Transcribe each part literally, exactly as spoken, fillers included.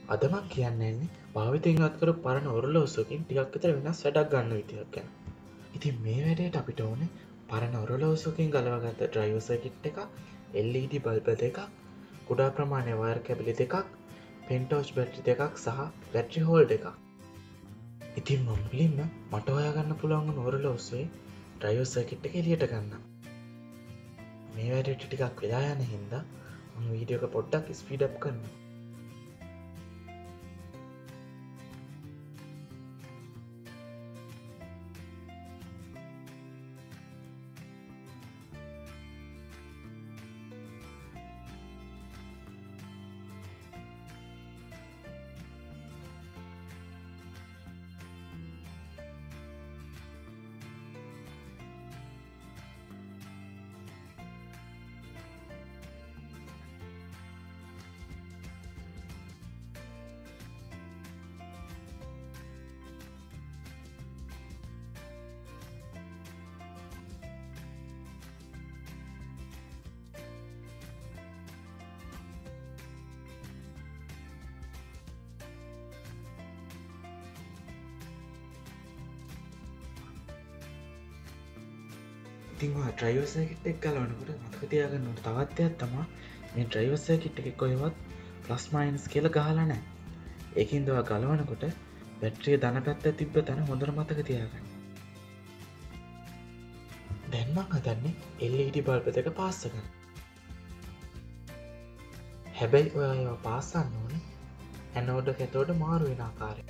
අද මම කියන්න යන්නේ භාවිතයෙන් අත් කරපු පරණ ඔරලෝසුවකින් ටිකක් විතර වෙනස් වැඩක් ගන්න විදියක් ගැන. ඉතින් මේ වැඩේට අපිට ඕනේ පරණ ඔරලෝසුවකින් ගලවගත්ත ඩ්‍රයිවර් සර්කිට් එකක්, එල් ඊ ඩී බල්බ් දෙකක්, කුඩා ප්‍රමාණයේ වයර් කැබලි දෙකක්, පෙන්ටෝස් බැටරි දෙකක් සහ බැටරි හෝල්ඩර් එකක්. ඉතින් මම මුලින්ම මට හොයාගන්න පුළුවන් වුණ ඔරලෝසුවේ ඩ්‍රයිවර් සර්කිට් එක එළියට ගන්නම්. මේ වැඩේට ටිකක් වෙලා යන හින්දා මම වීඩියෝ එක පොඩ්ඩක් ස්පීඩ් අප් කරනවා. ඉතින් ඔයා ඩ්‍රයිවර් සර්කිට් එක ගලවනකොට මතක තියාගන්න ඕනේ තවත් දෙයක් තමයි මේ ඩ්‍රයිවර් සර්කිට් එකේ කොහෙවත් ප්ලස් මයිනස් කියලා ගහලා නැහැ. ඒකින්ද ඔයා ගලවනකොට බැටරිය ධන පැත්ත තිබ්බ තැන හොඳට මතක තියාගන්න. දැන් මම හදන්නේ එල් ඊ ඩී බල්බ් දෙක පාස් කරන්න. හැබැයි ඔයා ඒවා පාස්සන්න ඕනේ ඇනෝඩ් කැතෝඩ් මාරු වෙන ආකාරයට.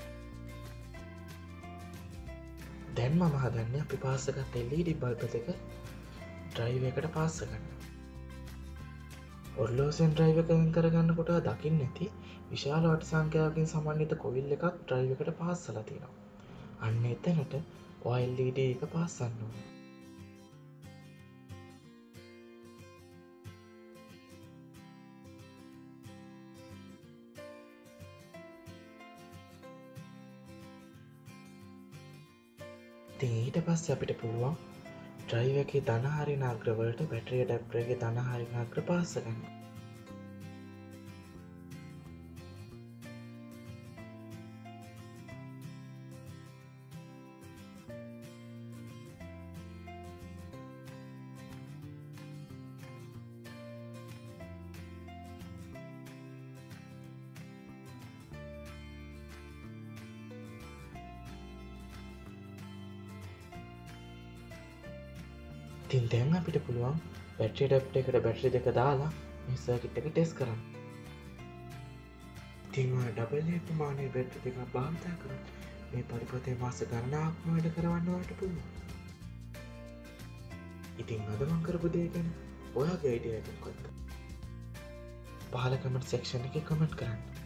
දැන් මම හදන්නේ අපි පාස් කරගත්ත එල් ඊ ඩී බල්බ් දෙක ඩ්‍රයිව් එකට පාස් කරන්න. ඔරලෝසුවෙන් ඩ්‍රයිව් එක වෙන් කරගන්නකොට දකින්න ඇති විශාල වට සංඛ්‍යාවකින් සමන්විත කොවිල් එකක් ඩ්‍රයිව් එකට පාස්සලා තියෙනවා. අන්න එතනට ඔයා එල් ඊ ඩී එක පාස්සන්න ඕනේ. ඉතින් ඊට පස්සේ අපිට පුළුවන් ඩ්‍රයිව් එකේ ධන හරින අග්‍රවලට බැටරි ඇඩැප්ටර් එකේ ධන හරින අග්‍ර පාස් කරන්න. ඉතින් දැන් අපිට පුළුවන් බැටරි ඇඩැප්ටර් එකට බැටරි දෙක දාලා මේ සර්කිට් එක ටෙස්ට් කරන්න. ඉතින් ඔය ඩබල් ඒ ප්‍රමාණයේ බැටරි දෙකක් භාවිත කරොත් මේ පරිපථයේ මාස ගණනාවක්ම වැඩ කරවන්න ඔයාලට පුළුවන්. ඉතින් අද මම කරපු දේ ගැන ඔයාගේ අයිඩියා එක මොකක්ද? පහළ කමෙන්ට් සෙක්ෂන් එකේ කමෙන්ට් කරන්න.